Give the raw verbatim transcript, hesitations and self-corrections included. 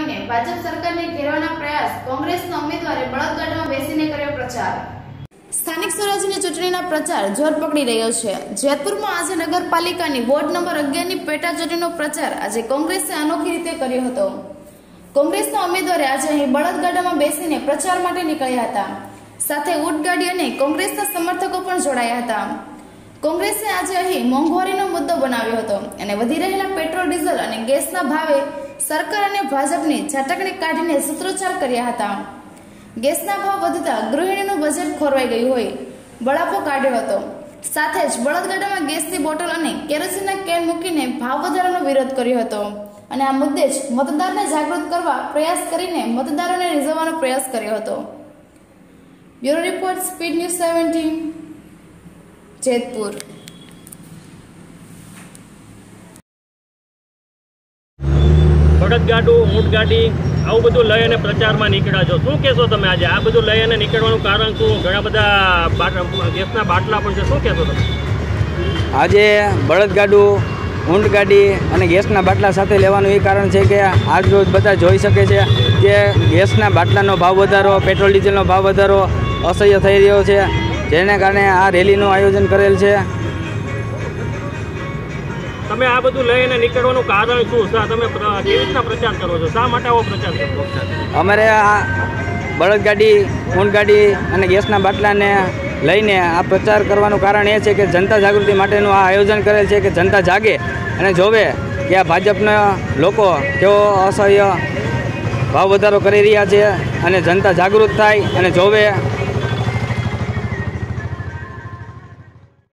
આવીને ભાજપ સરકારને ઘેરવાના પ્રયાસ, કોંગ્રેસના ઉમેદવારે બળદગાડામાં બેસીને કર્યો પ્રચાર। સ્થાનિક સ્વરાજ્યની ચૂંટણીના પ્રચાર જોર પકડી રહ્યો છે। જેતપુરમાં આજે નગરપાલિકાની વોર્ડ નંબર અગિયાર ની પેટા ચૂંટણીનો પ્રચાર આજે કોંગ્રેસે અનોખી રીતે કર્યો હતો। કોંગ્રેસના ઉમેદવારે આજે અહીં બળદગાડામાં બેસીને પ્રચાર માટે નીકળ્યા હતા। સાથે ઊંટગાડી અને કોંગ્રેસના સમર્થકો પણ જોડાયા હતા। કોંગ્રેસે આજે અહીં મોંઘવારીનો મુદ્દો બનાવ્યો હતો અને વધી રહેલા પેટ્રોલ, ડીઝલ અને ગેસના ભાવે સરકાર અને ભાજપની ઝાટકણી કાઢીને સૂત્રોચ્ચાર કર્યા હતા। ગેસના ભાવ વધતા ગૃહિણીનું બજેટ ખોરવાઈ ગયું હોય બળાપો કાઢ્યો હતો। સાથે જ બળદગાડામાં ગેસની બોટલ અને કેરોસીનના કેન મૂકીને ભાવ વધારાનો વિરોધ કર્યો હતો અને આ મુદ્દે જ મતદારને જાગૃત કરવા પ્રયાસ કરીને મતદારોને રીઝવવાનો પ્રયાસ કર્યો હતો। Bureau report, speed news seventeen, Jetpur. બળદગાડું, ઊંટગાડી આવું બધું લઈ અને પ્રચારમાં નીકળ્યા છો, શું કહેશો તમે આજે? આ બધું લઈ અને નીકળવાનું કારણ શું? ઘણા બધા ગેસના બાટલા પણ છે, શું કહેશો તમે? આજે બળદગાડું, ઊંટગાડી અને ગેસના બાટલા સાથે લેવાનું એ કારણ છે કે આજ રોજ બધા જોઈ શકે છે કે ગેસના બાટલાનો ભાવ વધારો, પેટ્રોલ ડીઝલનો ભાવ વધારો અસહ્ય થઈ રહ્યો છે, જેને કારણે આ રેલીનું આયોજન કરેલ છે। તમે આ બધું લઈને નીકળવાનું કારણ શું? શા તમે કેવી રીતના પ્રચાર કરો છો? શા માટે આવો પ્રચાર કરો? અમારે આ બળદગાડી, ઊંટગાડી અને ગેસના બાટલાને લઈને આ પ્રચાર કરવાનું કારણ એ છે કે જનતા જાગૃતિ માટેનું આ આયોજન કરેલ છે કે જનતા જાગે અને જોવે કે આ ભાજપના લોકો કેવો અસહ્ય ભાવ વધારો કરી રહ્યા છે અને જનતા જાગૃત થાય અને જોવે